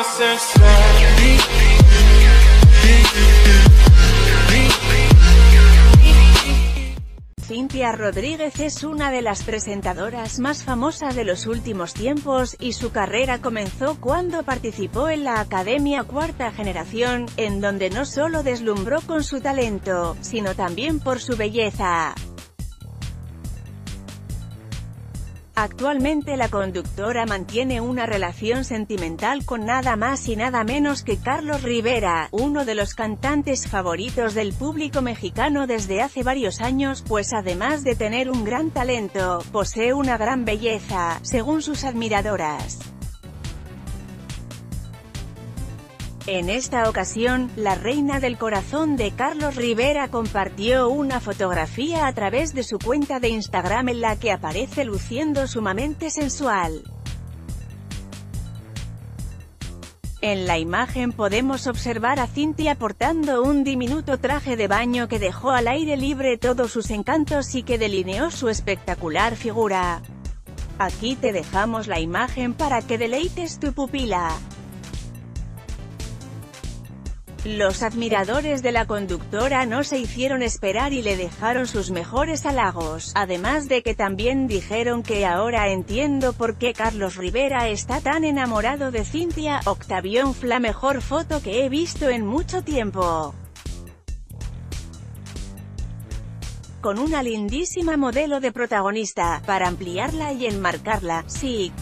Cintia Rodríguez es una de las presentadoras más famosas de los últimos tiempos, y su carrera comenzó cuando participó en la Academia Cuarta Generación, en donde no solo deslumbró con su talento, sino también por su belleza. Actualmente la conductora mantiene una relación sentimental con nada más y nada menos que Carlos Rivera, uno de los cantantes favoritos del público mexicano desde hace varios años, pues además de tener un gran talento, posee una gran belleza, según sus admiradoras. En esta ocasión, la reina del corazón de Carlos Rivera compartió una fotografía a través de su cuenta de Instagram en la que aparece luciendo sumamente sensual. En la imagen podemos observar a Cintia portando un diminuto traje de baño que dejó al aire libre todos sus encantos y que delineó su espectacular figura. Aquí te dejamos la imagen para que deleites tu pupila. Los admiradores de la conductora no se hicieron esperar y le dejaron sus mejores halagos, además de que también dijeron que ahora entiendo por qué Carlos Rivera está tan enamorado de Cintia. Octavión: la mejor foto que he visto en mucho tiempo. Con una lindísima modelo de protagonista, para ampliarla y enmarcarla, sí.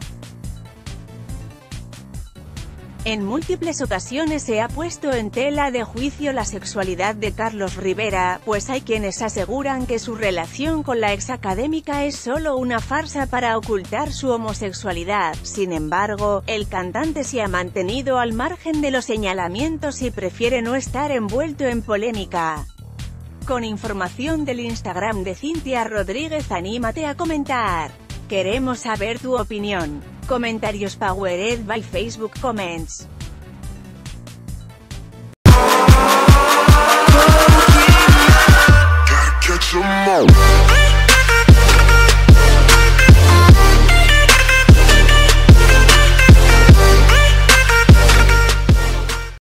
En múltiples ocasiones se ha puesto en tela de juicio la sexualidad de Carlos Rivera, pues hay quienes aseguran que su relación con la exacadémica es solo una farsa para ocultar su homosexualidad. Sin embargo, el cantante se ha mantenido al margen de los señalamientos y prefiere no estar envuelto en polémica. Con información del Instagram de Cintia Rodríguez, anímate a comentar. Queremos saber tu opinión. Comentarios powered by Facebook Comments. Gotta catch 'em all.